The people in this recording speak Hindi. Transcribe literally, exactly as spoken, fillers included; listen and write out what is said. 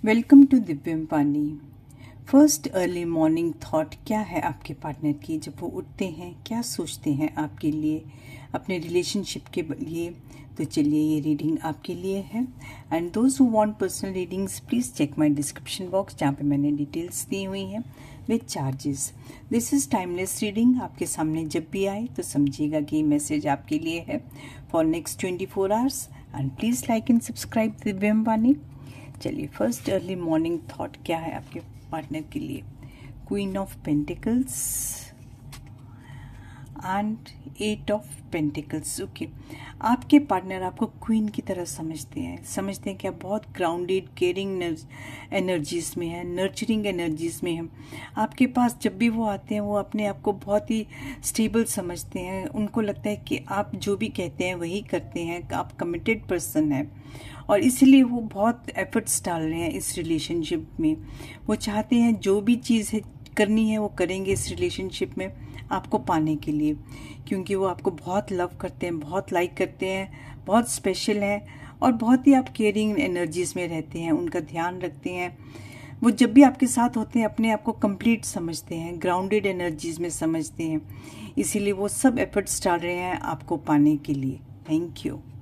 वेलकम टू दिव्यम पानी। फर्स्ट अर्ली मॉर्निंग थॉट क्या है आपके पार्टनर की जब वो उठते हैं? क्या सोचते हैं आपके लिए, अपने रिलेशनशिप के लिए? तो चलिए, ये रीडिंग आपके लिए है। And those who want personal readings please check my description box, जहाँ पे मैंने डिटेल्स दी हुई हैं with charges. This is timeless reading. आपके सामने जब भी आए तो समझिएगा कि ये मैसेज आपके लिए है for next twenty four hours. And please like and subscribe Divyam Pani. चलिए, फर्स्ट अर्ली मॉर्निंग थॉट क्या है आपके पार्टनर के लिए? Queen of pentacles and eight of pentacles. Okay, आपके पार्टनर आपको क्वीन की तरह समझते हैं समझते हैं कि आप बहुत ग्राउंडेड, केयरिंग एनर्जीज में हैं, नर्चरिंग एनर्जीज में हैं। आपके पास जब भी वो आते हैं वो अपने आप को बहुत ही स्टेबल समझते हैं। उनको लगता है कि आप जो भी कहते हैं वही करते हैं, आप कमिटेड पर्सन हैं, और इसीलिए वो बहुत एफर्ट्स डाल रहे हैं इस रिलेशनशिप में। वो चाहते हैं जो भी चीज़ है करनी है वो करेंगे इस रिलेशनशिप में आपको पाने के लिए, क्योंकि वो आपको बहुत लव करते हैं, बहुत लाइक करते हैं, बहुत स्पेशल हैं, और बहुत ही आप केयरिंग एनर्जीज में रहते हैं, उनका ध्यान रखते हैं। वो जब भी आपके साथ होते हैं अपने आप को कंप्लीट समझते हैं, ग्राउंडेड एनर्जीज में समझते हैं, इसीलिए वो सब एफर्ट्स डाल रहे हैं आपको पाने के लिए। Thank you.